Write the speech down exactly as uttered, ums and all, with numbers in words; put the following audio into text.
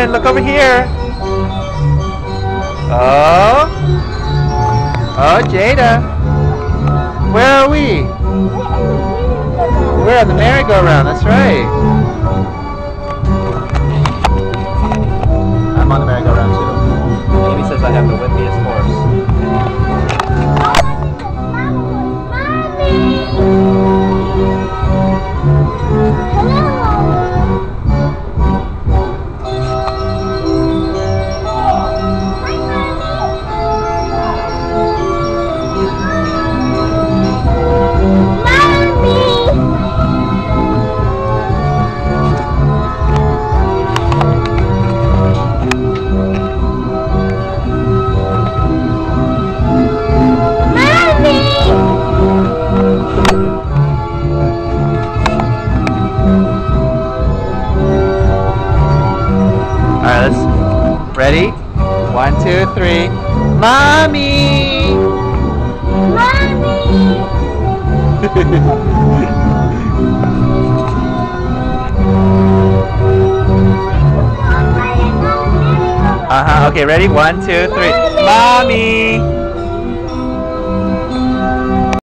again. Look over here. Oh. Oh, Jada. Where are we? We're on the merry-go-round. That's right. I'm on the merry-go-round too. Amy says I have the whippiest horse. Alright, let's ready? One, two, three. Mommy! Mommy! Uh-huh, okay, ready? One, two, three. Mommy!